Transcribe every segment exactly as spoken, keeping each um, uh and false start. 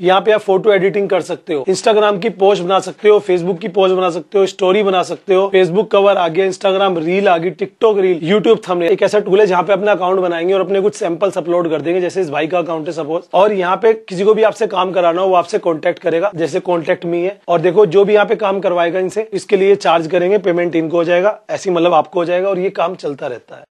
यहाँ पे आप फोटो एडिटिंग कर सकते हो, इंस्टाग्राम की पोस्ट बना सकते हो, फेसबुक की पोस्ट बना सकते हो, स्टोरी बना सकते हो, फेसबुक कवर आ गया, इंस्टाग्राम रील आ गई, टिकटॉक रील, यूट्यूब थंबनेल। एक ऐसा टूल है जहाँ पे अपना अकाउंट बनाएंगे और अपने कुछ सैंपल्स अपलोड कर देंगे, जैसे इस भाई का अकाउंट है सपोज, और यहाँ पे किसी को भी आपसे काम कराना हो वो आपसे कॉन्टेक्ट करेगा, जैसे कॉन्टेक्ट मी है। और देखो जो भी यहाँ पे काम करवाएगा इनसे, इसके लिए चार्ज करेंगे, पेमेंट इनको हो जाएगा, ऐसी मतलब आपको हो जाएगा, और ये काम चलता रहता है।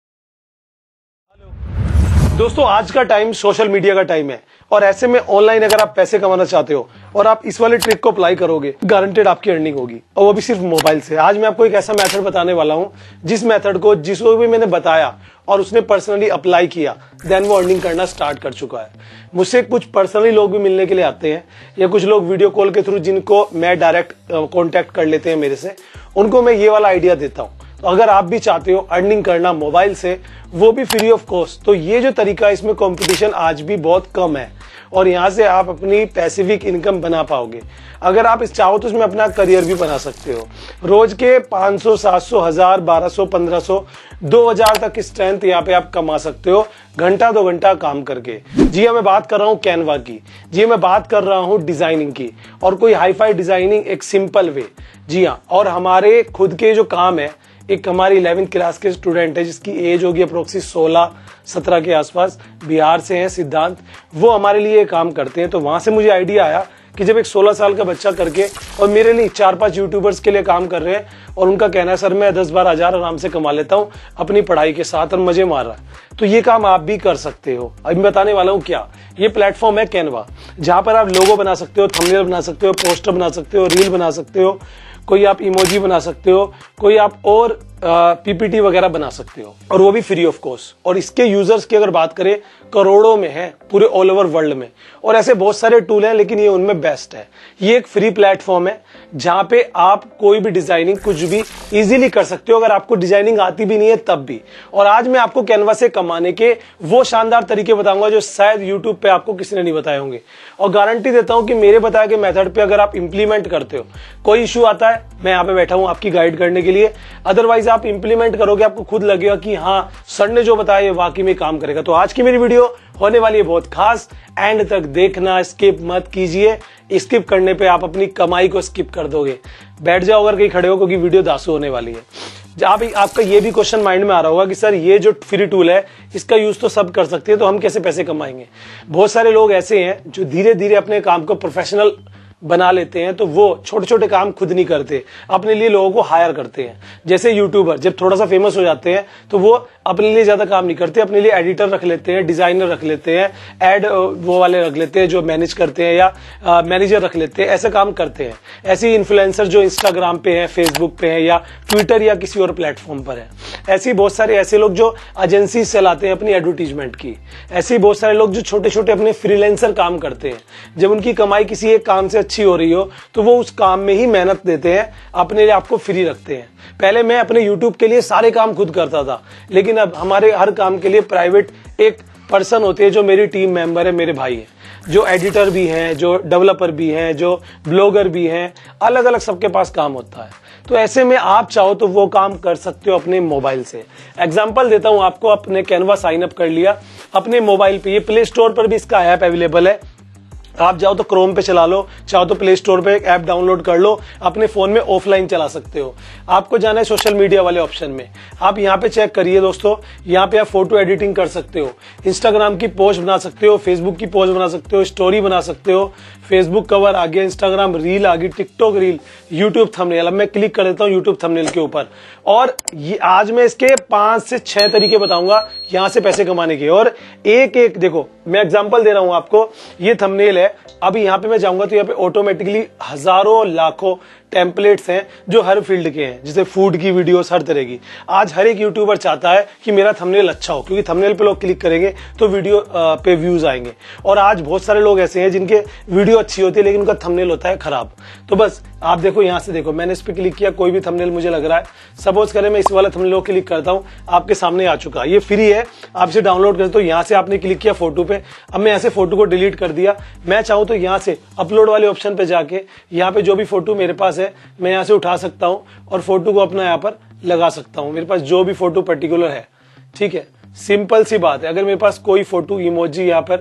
दोस्तों आज का टाइम सोशल मीडिया का टाइम है, और ऐसे में ऑनलाइन अगर आप पैसे कमाना चाहते हो और आप इस वाले ट्रिक को अप्लाई करोगे, गारंटेड आपकी अर्निंग होगी, और वो भी सिर्फ मोबाइल से। आज मैं आपको एक ऐसा मेथड बताने वाला हूं जिस मेथड को जिसको भी मैंने बताया और उसने पर्सनली अप्लाई किया, देन वो अर्निंग करना स्टार्ट कर चुका है। मुझसे कुछ पर्सनली लोग भी मिलने के लिए आते हैं, या कुछ लोग वीडियो कॉल के थ्रू जिनको मैं डायरेक्ट कॉन्टेक्ट कर लेते हैं मेरे से, उनको मैं ये वाला आइडिया देता हूं। तो अगर आप भी चाहते हो अर्निंग करना मोबाइल से, वो भी फ्री ऑफ कॉस्ट, तो ये जो तरीका है इसमें कंपटीशन आज भी बहुत कम है, और यहां से आप अपनी पैसिविक इनकम बना पाओगे। अगर आप इस चाहो तो इसमें अपना करियर भी बना सकते हो। रोज के पाँच सौ, सात सौ, हजार, बारह सौ, पंद्रह सौ, दो हजार तक की स्ट्रेंथ यहाँ पे आप कमा सकते हो घंटा दो घंटा काम करके। जी हाँ, मैं बात कर रहा हूँ कैनवा की, जी मैं बात कर रहा हूँ डिजाइनिंग की, और कोई हाईफाई डिजाइनिंग एक सिंपल वे। जी हाँ, और हमारे खुद के जो काम है, एक हमारी इलेवेंथ क्लास के स्टूडेंट है जिसकी एज होगी अप्रोक्सी सोलह सत्रह के आसपास, बिहार से हैं सिद्धांत, वो हमारे लिए काम करते हैं। तो वहां से मुझे आइडिया आया कि जब एक सोलह साल का बच्चा करके और मेरे लिए चार पांच यूट्यूबर्स के लिए काम कर रहे हैं, और उनका कहना है सर मैं दस बारह हजार आराम से कमा लेता हूं अपनी पढ़ाई के साथ और मजे मार रहा है, तो ये काम आप भी कर सकते हो। अभी मैं बताने वाला हूं क्या। ये प्लेटफॉर्म है कैनवा, जहां पर आप लोगो बना सकते हो, थंबनेल बना सकते हो, पोस्टर बना सकते हो, रील बना सकते हो, कोई आप इमोजी बना सकते हो, कोई आप और पीपीटी वगैरह बना सकते हो, और वो भी फ्री ऑफ कॉस्ट। और इसके यूजर्स की अगर बात करें करोड़ों में है पूरे ऑल ओवर वर्ल्ड में, और ऐसे बहुत सारे टूल हैं लेकिन ये उनमें बेस्ट है। ये एक फ्री प्लेटफॉर्म है जहां पे आप कोई भी डिजाइनिंग कुछ भी इजीली कर सकते हो, अगर आपको डिजाइनिंग आती भी नहीं है तब भी। और आज मैं आपको कैनवा से कमाने के वो शानदार तरीके बताऊंगा जो शायद यूट्यूब पे आपको किसी ने नहीं बताए होंगे, और गारंटी देता हूं कि मेरे बताए गए मेथड पे अगर आप इंप्लीमेंट करते हो, कोई इश्यू आता है मैं यहाँ पे बैठा हूं आपकी गाइड करने के लिए, अदरवाइज आप इंप्लीमेंट करोगे आपको खुद लगेगा कि हाँ सर ने जो बताया ये वाकई में काम करेगा। तो आज की मेरी वीडियो होने वाली है बहुत खास, एंड तक देखना, स्किप मत कीजिए। स्किप करने पे आप अपनी कमाई को स्किप कर दोगे। बैठ जाओ अगर कहीं खड़े हो, क्योंकि वीडियो दासू होने वाली है। आप आपका ये भी क्वेश्चन माइंड में आ रहा होगा कि सर ये जो फ्री टूल है इसका यूज तो सब कर सकते हैं, तो हम कैसे पैसे कमाएंगे। बहुत सारे लोग ऐसे हैं जो धीरे धीरे अपने काम को प्रोफेशनल बना लेते हैं, तो वो छोटे छोटे काम खुद नहीं करते, अपने लिए लोगों को हायर करते हैं। जैसे यूट्यूबर जब थोड़ा सा फेमस हो जाते हैं तो वो अपने लिए ज्यादा काम नहीं करते, अपने लिए एडिटर रख लेते हैं, डिजाइनर रख लेते हैं, एड वो वाले रख लेते हैं जो मैनेज करते हैं, या मैनेजर रख लेते हैं, ऐसे काम करते हैं। ऐसे इन्फ्लुएंसर जो इंस्टाग्राम पे है, फेसबुक पे है, या ट्विटर या किसी और प्लेटफॉर्म पर है। ऐसे बहुत सारे ऐसे लोग जो एजेंसी चलाते हैं अपनी एडवर्टीजमेंट की। ऐसे बहुत सारे लोग जो छोटे छोटे अपने फ्रीलांसर काम करते हैं। जब उनकी कमाई किसी एक काम से अच्छी हो रही हो तो वो उस काम में ही मेहनत देते हैं, अपने लिए आपको फ्री रखते हैं। पहले मैं अपने यूट्यूब के लिए सारे काम खुद करता था, लेकिन अब हमारे हर काम के लिए प्राइवेट एक पर्सन होते हैं जो मेरी टीम मेंबर है, मेरे भाई हैं, जो एडिटर भी हैं, जो डेवलपर भी हैं, जो ब्लॉगर भी हैं, अलग अलग सबके पास काम होता है। तो ऐसे में आप चाहो तो वो काम कर सकते हो अपने मोबाइल से। एग्जांपल देता हूं आपको, अपने कैनवा साइन अप कर लिया अपने मोबाइल पे, ये प्ले स्टोर पर भी इसका ऐप अवेलेबल है, आप जाओ तो क्रोम पे चला लो, चाहो तो प्ले स्टोर पे एक ऐप डाउनलोड कर लो, अपने फोन में ऑफलाइन चला सकते हो। आपको जाना है सोशल मीडिया वाले ऑप्शन में, आप यहाँ पे चेक करिए दोस्तों, यहाँ पे आप फोटो एडिटिंग कर सकते हो, इंस्टाग्राम की पोस्ट बना सकते हो, फेसबुक की पोस्ट बना सकते हो, स्टोरी बना सकते हो, फेसबुक कवर आ गया, इंस्टाग्राम रील आ गई, टिकटॉक रील, यूट्यूब थंबनेल। अब मैं क्लिक कर देता हूँ यूट्यूब थंबनेल के ऊपर, और ये आज मैं इसके पांच से छह तरीके बताऊंगा यहाँ से पैसे कमाने के। और एक एक देखो, मैं एग्जांपल दे रहा हूं आपको, ये थंबनेल है, अभी यहाँ पे मैं जाऊंगा तो यहाँ पे ऑटोमेटिकली हजारों लाखों टेम्पलेट्स हैं जो हर फील्ड के हैं, जैसे फूड की वीडियोस, हर तरह की। आज हर एक यूट्यूबर चाहता है कि मेरा थंबनेल अच्छा हो, क्योंकि थंबनेल पे लोग क्लिक करेंगे तो वीडियो पे व्यूज आएंगे। और आज बहुत सारे लोग ऐसे हैं जिनके वीडियो अच्छी होती है लेकिन उनका थंबनेल होता है खराब। तो बस आप देखो, यहाँ से देखो, मैंने इस पे क्लिक किया, कोई भी थंबनेल मुझे लग रहा है, सपोज करें मैं इस वाला थंबनेल को क्लिक करता हूँ, आपके सामने आ चुका, ये फ्री है, आप इसे डाउनलोड करते हो। यहाँ से आपने क्लिक किया फोटो पे, अब मैं यहाँ से फोटो को डिलीट कर दिया। मैं चाहूँ तो यहाँ से अपलोड वाले ऑप्शन पे जाके यहाँ पे जो भी फोटो मेरे पास है मैं यहाँ से उठा सकता हूँ और फोटो को अपना यहाँ पर लगा सकता हूँ, मेरे पास जो भी फोटो पर्टिकुलर है। ठीक है, सिंपल सी बात है। अगर मेरे पास कोई फोटो इमोजी यहाँ पर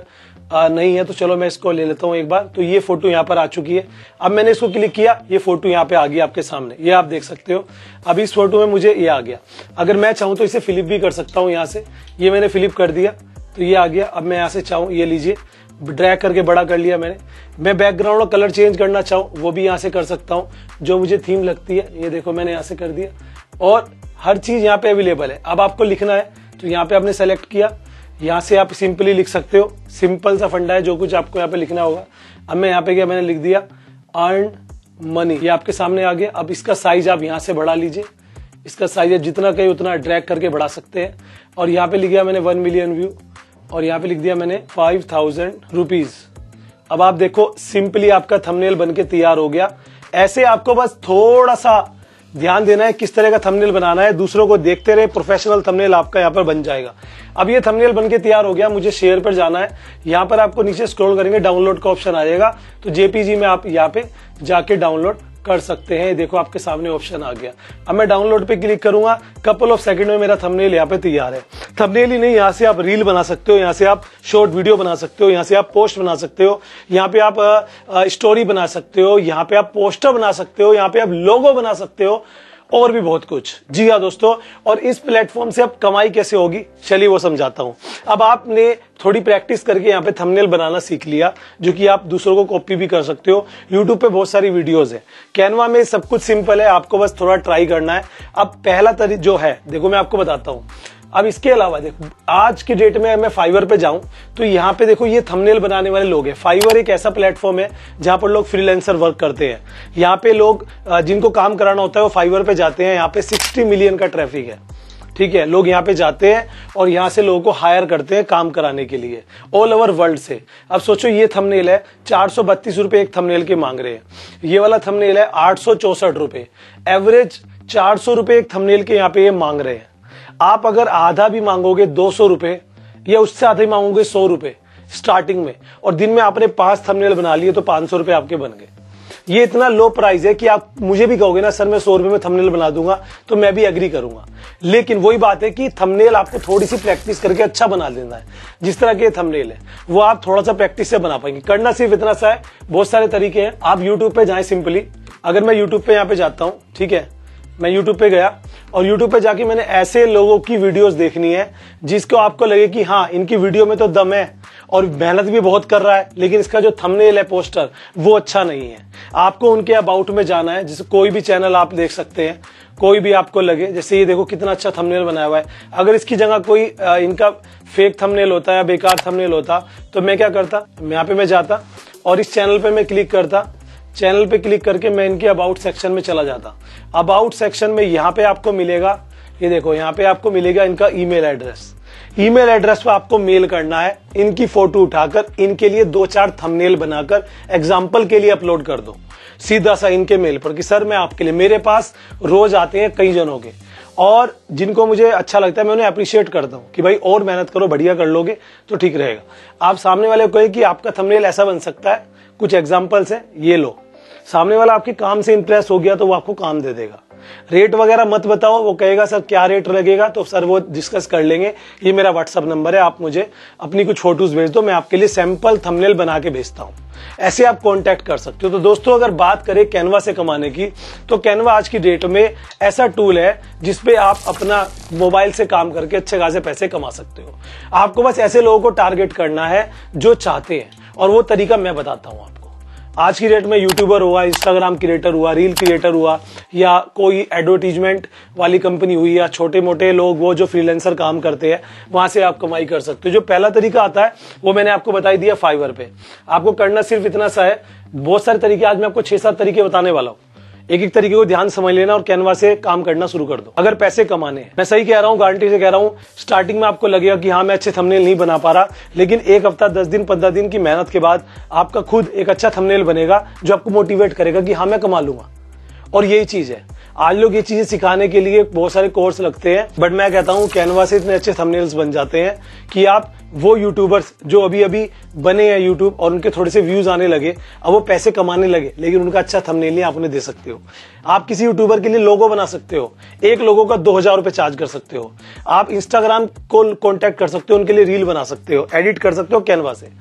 आ, नहीं है तो चलो मैं इसको ले लेता हूं एक बार। तो ये फोटो यहाँ पर आ चुकी है। अब मैंने इसको क्लिक किया, ये फोटो यहाँ पे आ गई आपके सामने, ये आप देख सकते हो। अब इस फोटो में मुझे ये आ गया। अगर मैं चाहूं तो इसे फ्लिप भी कर सकता हूं। यहाँ से ये मैंने फ्लिप कर दिया तो ये आ गया। अब मैं यहाँ से चाहूँ, ये लीजिए, ड्रैग करके बड़ा कर लिया मैंने। मैं बैकग्राउंड और कलर चेंज करना चाहूँ वो भी यहाँ से कर सकता हूँ, जो मुझे थीम लगती है। ये देखो मैंने यहाँ से कर दिया और हर चीज यहाँ पे अवेलेबल है। अब आपको लिखना है तो यहाँ पे आपने सेलेक्ट किया, यहाँ से आप सिंपली लिख सकते हो। सिंपल सा फंडा है, जो कुछ आपको यहाँ पे लिखना होगा। अब मैं यहाँ पे गया, मैंने लिख दिया अर्न मनी, ये आपके सामने आ गया। अब इसका साइज आप यहाँ से बढ़ा लीजिए, इसका साइज आप जितना कहीं उतना ड्रैग करके बढ़ा सकते हैं। और यहाँ पे लिख दिया मैंने वन मिलियन व्यू और यहाँ पे लिख दिया मैंने फाइव थाउजेंड रुपीज। अब आप देखो सिंपली आपका थंबनेल बनके तैयार हो गया। ऐसे आपको बस थोड़ा सा ध्यान देना है किस तरह का थंबनेल बनाना है, दूसरों को देखते रहे, प्रोफेशनल थंबनेल आपका यहाँ पर बन जाएगा। अब ये थंबनेल बनके तैयार हो गया, मुझे शेयर पर जाना है। यहाँ पर आपको नीचे स्क्रॉल करेंगे, डाउनलोड का ऑप्शन आएगा, तो जेपीजी में आप यहाँ पे जाके डाउनलोड कर सकते हैं। देखो आपके सामने ऑप्शन आ गया। अब मैं डाउनलोड पे क्लिक करूंगा, कपल ऑफ सेकंड में मेरा थंबनेल यहाँ पे तैयार है। थंबनेल ही नहीं, यहाँ से आप रील बना सकते हो, यहाँ से आप शॉर्ट वीडियो बना सकते हो, यहाँ से आप पोस्ट बना सकते हो, यहाँ पे आप आ, आ, स्टोरी बना सकते हो, यहाँ पे आप पोस्टर बना सकते हो, यहाँ पे आप लोगो बना सकते हो और भी बहुत कुछ। जी हाँ दोस्तों, और इस प्लेटफॉर्म से अब कमाई कैसे होगी चलिए वो समझाता हूं। अब आपने थोड़ी प्रैक्टिस करके यहाँ पे थंबनेल बनाना सीख लिया, जो कि आप दूसरों को कॉपी भी कर सकते हो। यूट्यूब पे बहुत सारी वीडियोस है, कैनवा में सब कुछ सिंपल है, आपको बस थोड़ा ट्राई करना है। अब पहला तरीका जो है, देखो मैं आपको बताता हूँ। अब इसके अलावा देखो आज के डेट में मैं फाइवर पे जाऊं तो यहाँ पे देखो ये थंबनेल बनाने वाले लोग हैं। फाइवर एक ऐसा प्लेटफॉर्म है जहां पर लोग फ्रीलांसर वर्क करते हैं। यहाँ पे लोग जिनको काम कराना होता है वो फाइवर पे जाते हैं। यहाँ पे साठ मिलियन का ट्रैफिक है, ठीक है। लोग यहाँ पे जाते हैं और यहाँ से लोगों को हायर करते हैं काम कराने के लिए ऑल ओवर वर्ल्ड से। अब सोचो ये थंबनेल है, चार सौ बत्तीस रुपए एक थंबनेल के मांग रहे हैं। ये वाला थंबनेल है आठ सौ चौसठ रुपए, एवरेज चार सौ रुपए एक थंबनेल के यहाँ पे ये मांग रहे हैं। आप अगर आधा भी मांगोगे दो सौ रुपए या उससे आधे मांगोगे सौ रुपए स्टार्टिंग में, और दिन में आपने पांच थंबनेल बना लिए तो पांच सौ रुपए आपके बन गए। ये इतना लो प्राइस है कि आप मुझे भी कहोगे ना सर मैं सौ रुपए में थंबनेल बना दूंगा तो मैं भी एग्री करूंगा। लेकिन वही बात है कि थंबनेल आपको थोड़ी सी प्रैक्टिस करके अच्छा बना देना है। जिस तरह के थंबनेल है वो आप थोड़ा सा प्रैक्टिस से बना पाएंगे। करना सिर्फ इतना सा है, बहुत सारे तरीके हैं। आप यूट्यूब पे जाएं सिंपली। अगर मैं यूट्यूब पे यहाँ पे जाता हूँ, ठीक है, मैं यूट्यूब पे गया और यूट्यूब पे जाके मैंने ऐसे लोगों की वीडियोस देखनी है जिसको आपको लगे कि हाँ इनकी वीडियो में तो दम है और मेहनत भी बहुत कर रहा है, लेकिन इसका जो थंबनेल है पोस्टर वो अच्छा नहीं है। आपको उनके अबाउट में जाना है, जैसे कोई भी चैनल आप देख सकते हैं, कोई भी आपको लगे, जैसे ये देखो कितना अच्छा थंबनेल बनाया हुआ है। अगर इसकी जगह कोई आ, इनका फेक थंबनेल होता है, बेकार थंबनेल होता, तो मैं क्या करता, यहाँ पे मैं जाता और इस चैनल पे मैं क्लिक करता। चैनल पे क्लिक करके मैं इनके अबाउट सेक्शन में चला जाता। अबाउट सेक्शन में यहाँ पे आपको मिलेगा, ये देखो यहाँ पे आपको मिलेगा इनका ईमेल एड्रेस। ईमेल एड्रेस पे आपको मेल करना है, इनकी फोटो उठाकर इनके लिए दो चार थंबनेल बनाकर एग्जाम्पल के लिए अपलोड कर दो सीधा सा इनके मेल पर कि सर मैं आपके लिए, मेरे पास रोज आते हैं कई जनों के और जिनको मुझे अच्छा लगता है मैं उन्हें अप्रिशिएट करता हूँ कि भाई और मेहनत करो, बढ़िया कर लोगे तो ठीक रहेगा। आप सामने वाले को कहे कि आपका थंबनेल ऐसा बन सकता है, कुछ एग्जाम्पल्स है ये लो। सामने वाला आपके काम से इंप्रेस हो गया तो वो आपको काम दे देगा। रेट वगैरह मत बताओ, वो कहेगा सर क्या रेट लगेगा, तो सर वो डिस्कस कर लेंगे। ये मेरा व्हाट्सअप नंबर है, आप मुझे अपनी कुछ फोटोज भेज दो, मैं आपके लिए सैंपल थंबनेल बना के भेजता हूँ। ऐसे आप कांटेक्ट कर सकते हो। तो दोस्तों अगर बात करें कैनवा से कमाने की, तो कैनवा आज की डेट में ऐसा टूल है जिसपे आप अपना मोबाइल से काम करके अच्छे खासे पैसे कमा सकते हो। आपको बस ऐसे लोगों को टारगेट करना है जो चाहते हैं, और वो तरीका मैं बताता हूँ आपको। आज की डेट में यूट्यूबर हुआ, इंस्टाग्राम क्रिएटर हुआ, रील क्रिएटर हुआ, या कोई एडवर्टीजमेंट वाली कंपनी हुई, या छोटे मोटे लोग वो जो फ्रीलांसर काम करते हैं, वहां से आप कमाई कर सकते हो। जो पहला तरीका आता है वो मैंने आपको बताई दिया फाइवर पे। आपको करना सिर्फ इतना सा है, बहुत सारे तरीके, आज मैं आपको छह सात तरीके बताने वाला हूँ। एक एक तरीके को ध्यान समझ लेना और कैनवा से काम करना शुरू कर दो अगर पैसे कमाने हैं। मैं सही कह रहा हूँ, गारंटी से कह रहा हूँ। स्टार्टिंग में आपको लगेगा कि हाँ मैं अच्छे थंबनेल नहीं बना पा रहा, लेकिन एक हफ्ता, दस दिन, पंद्रह दिन की मेहनत के बाद आपका खुद एक अच्छा थंबनेल बनेगा जो आपको मोटिवेट करेगा कि हाँ मैं कमा लूंगा। और यही चीज है, आज लोग ये चीजें सिखाने के लिए बहुत सारे कोर्स लगते हैं, बट मैं कहता हूँ कैनवा से इतने अच्छे थंबनेल्स बन जाते हैं कि आप वो यूट्यूबर्स जो अभी अभी बने हैं यूट्यूब और उनके थोड़े से व्यूज आने लगे, अब वो पैसे कमाने लगे, लेकिन उनका अच्छा थंबनेल नहीं आप उन्हें दे सकते हो। आप किसी यूट्यूबर के लिए लोगो बना सकते हो, एक लोगो का दो हजार रुपए चार्ज कर सकते हो। आप इंस्टाग्राम को कॉन्टेक्ट कर सकते हो, उनके लिए रील बना सकते हो, एडिट कर सकते हो कैनवा से।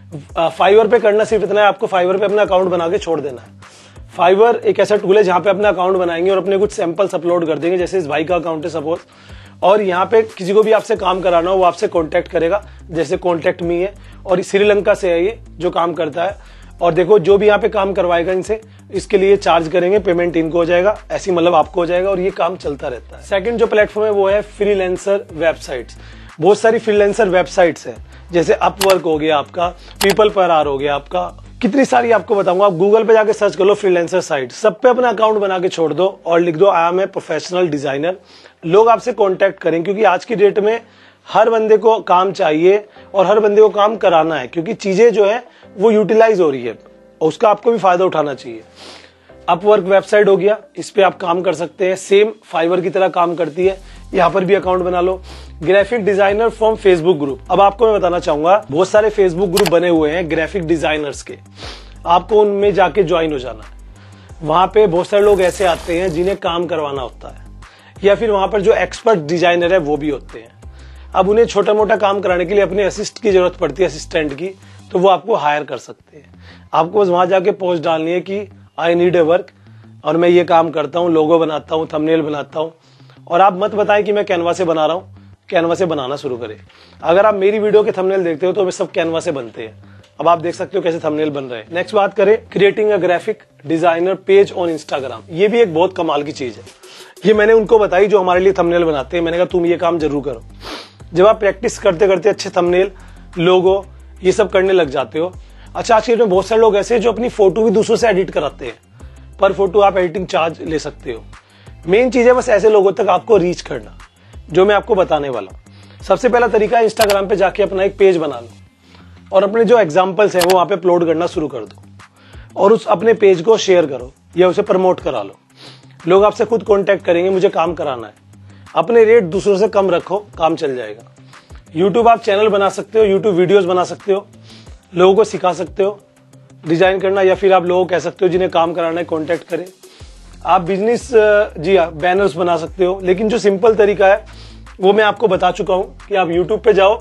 फाइवर पे करना सिर्फ इतना है, आपको फाइवर पे अपना अकाउंट बना के छोड़ देना है। फाइवर एक ऐसा टूल है जहां पे अपना अकाउंट बनाएंगे और अपने कुछ सैंपल्स अपलोड कर देंगे, जैसे इस भाई का अकाउंट है सपोज, और यहाँ पे किसी को भी आपसे काम कराना हो वो आपसे कांटेक्ट करेगा, जैसे कांटेक्ट मी है, और श्रीलंका से है ये जो काम करता है। और देखो जो भी यहाँ पे काम करवाएगा इनसे, इसके लिए चार्ज करेंगे, पेमेंट इनको हो जाएगा, ऐसी मतलब आपको हो जाएगा, और ये काम चलता रहता है। सेकंड जो प्लेटफॉर्म है वो है फ्रीलांसर वेबसाइट्स। बहुत सारी फ्रीलांसर वेबसाइट्स है, जैसे अपवर्क हो गया आपका, पीपल पर आर हो गया आपका, कितनी सारी आपको बताऊंगा। आप गूगल पे जाके सर्च कर लो फ्रीलांसर साइट, सब पे अपना अकाउंट बना के छोड़ दो और लिख दो I am a professional designer. लोग आपसे कांटेक्ट करें, क्योंकि आज की डेट में हर बंदे को काम चाहिए और हर बंदे को काम कराना है, क्योंकि चीजें जो है वो यूटिलाइज हो रही है और उसका आपको भी फायदा उठाना चाहिए। अपवर्क वेबसाइट हो गया, इस पे आप काम कर सकते हैं, सेम फाइवर की तरह काम करती है, यहाँ पर भी अकाउंट बना लो। Graphic designer from Facebook group, अब आपको मैं बताना चाहूंगा बहुत सारे फेसबुक ग्रुप बने हुए हैं ग्राफिक डिजाइनर्स के, आपको उनमें जाके ज्वाइन हो जाना है। वहां पे बहुत सारे लोग ऐसे आते हैं जिन्हें काम करवाना होता है, या फिर वहां पर जो एक्सपर्ट डिजाइनर है वो भी होते हैं। अब उन्हें छोटा मोटा काम कराने के लिए अपने असिस्ट की जरूरत पड़ती है, असिस्टेंट की, तो वो आपको हायर कर सकते हैं। आपको बस वहां जाके पोस्ट डालनी है कि आई नीड ए वर्क और मैं ये काम करता हूँ, लोगो बनाता हूँ, थंबनेल बनाता हूँ, और आप मत बताएं कि मैं कैनवा से बना रहा हूँ, कैनवा से बनाना शुरू करें। अगर आप मेरी वीडियो के थंबनेल देखते हो तो वे सब कैनवा से बनते हैं। अब आप देख सकते हो कैसे थंबनेल बन रहे हैं। नेक्स्ट बात करें creating a graphic designer page on Instagram, ये भी एक बहुत कमाल की चीज है। ये मैंने उनको बताई जो हमारे लिए थंबनेल बनाते हैं, मैंने कहा तुम ये काम जरूर करो। जब आप प्रैक्टिस करते करते अच्छे थंबनेल, लोगो ये सब करने लग जाते हो। अच्छा, आज के में बहुत सारे लोग ऐसे हैं जो अपनी फोटो भी दूसरों से एडिट कराते हैं, पर फोटो आप एडिटिंग चार्ज ले सकते हो। मेन चीज है बस ऐसे लोगों तक आपको रीच करना, जो मैं आपको बताने वाला हूं। सबसे पहला तरीका है इंस्टाग्राम पे जाके अपना एक पेज बना लो और अपने जो एग्जाम्पल्स हैं वो वहां पे अपलोड करना शुरू कर दो, और उस अपने पेज को शेयर करो या उसे प्रमोट करा लो। लोग आपसे खुद कांटेक्ट करेंगे, मुझे काम कराना है। अपने रेट दूसरों से कम रखो, काम चल जाएगा। यूट्यूब आप चैनल बना सकते हो, यूट्यूब वीडियोस बना सकते हो, लोगों को सिखा सकते हो डिजाइन करना, या फिर आप लोगों को कह सकते हो जिन्हें काम कराना है कांटेक्ट करें। आप बिजनेस जी हाँ बैनर्स बना सकते हो, लेकिन जो सिंपल तरीका है वो मैं आपको बता चुका हूं कि आप यूट्यूब पे जाओ,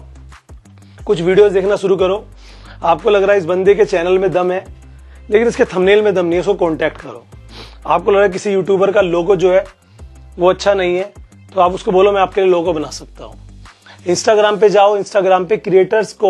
कुछ वीडियोस देखना शुरू करो, आपको लग रहा है इस बंदे के चैनल में दम है लेकिन इसके थंबनेल में दम नहीं है, उसको कांटेक्ट करो। आपको लग रहा है किसी यूट्यूबर का लोगो जो है वो अच्छा नहीं है, तो आप उसको बोलो मैं आपके लिए लोगो बना सकता हूँ। इंस्टाग्राम पे जाओ, इंस्टाग्राम पे क्रिएटर्स को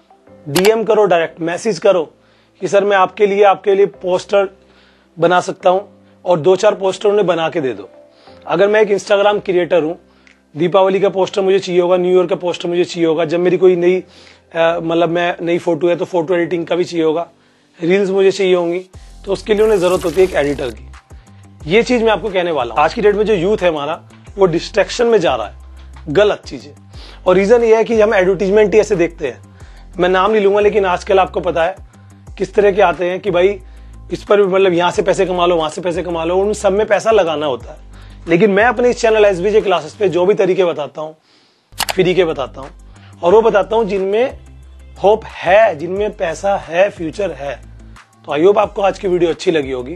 डीएम करो, डायरेक्ट मैसेज करो कि सर मैं आपके लिए आपके लिए पोस्टर बना सकता हूं, और दो चार पोस्टर उन्हें बना के दे दो। अगर मैं एक इंस्टाग्राम क्रिएटर हूं, दीपावली का पोस्टर मुझे चाहिए होगा, न्यू ईयर का पोस्टर मुझे चाहिए होगा, जब मेरी कोई नई मतलब मैं नई फोटो है तो फोटो एडिटिंग का भी चाहिए होगा, रील्स मुझे चाहिए होंगी, तो उसके लिए उन्हें जरूरत होती है एक एडिटर की। ये चीज मैं आपको कहने वाला हूं। आज की डेट में जो यूथ है हमारा वो डिस्ट्रैक्शन में जा रहा है, गलत चीज है, और रीजन ये है कि हम एडवर्टीजमेंट ही ऐसे देखते हैं। मैं नाम नहीं लूंगा, लेकिन आजकल आपको पता है किस तरह के आते हैं कि भाई इस पर मतलब यहां से पैसे कमा लो, वहां से पैसे कमा लो, उन सब में पैसा लगाना होता है। लेकिन मैं अपने इस चैनल एसबीजे क्लासेस पे जो भी तरीके बताता हूं फ्री के बताता हूं, और वो बताता हूं जिनमें होप है, जिनमें पैसा है, फ्यूचर है। तो आई होप आपको आज की वीडियो अच्छी लगी होगी।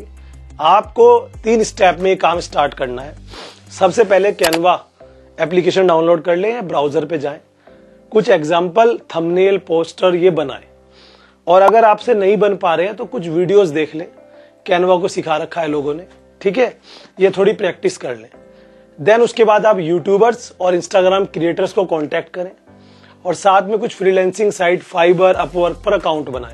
आपको तीन स्टेप में काम स्टार्ट करना है। सबसे पहले कैनवा एप्लीकेशन डाउनलोड कर लें, ब्राउजर पे जाएं, कुछ एग्जाम्पल थंबनेल पोस्टर ये बनाएं, और अगर आपसे नहीं बन पा रहे हैं तो कुछ वीडियोस देख लें, कैनवा को सिखा रखा है लोगों ने, ठीक है, ये थोड़ी प्रैक्टिस कर लें। देन उसके बाद आप यूट्यूबर्स और इंस्टाग्राम क्रिएटर्स को कांटेक्ट करें, और साथ में कुछ फ्रीलांसिंग साइट फाइबर अपवर्क पर अकाउंट बनाएं,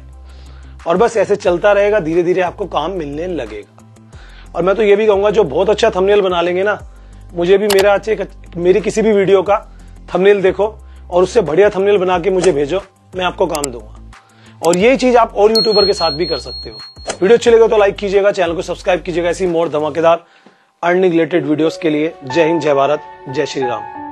और बस ऐसे चलता रहेगा, धीरे धीरे आपको काम मिलने लगेगा। और मैं तो ये भी कहूंगा जो बहुत अच्छा थंबनेल बना लेंगे ना, मुझे भी मेरा अच्छे मेरी किसी भी वीडियो का थंबनेल देखो और उससे बढ़िया थंबनेल बना के मुझे भेजो, मैं आपको काम दूंगा। और यही चीज आप और यूट्यूबर के साथ भी कर सकते हो। वीडियो अच्छी लगे तो लाइक कीजिएगा, चैनल को सब्सक्राइब कीजिएगा ऐसी मोर धमाकेदार अर्निंग रिलेटेड वीडियोस के लिए। जय हिंद, जय भारत, जय श्री राम।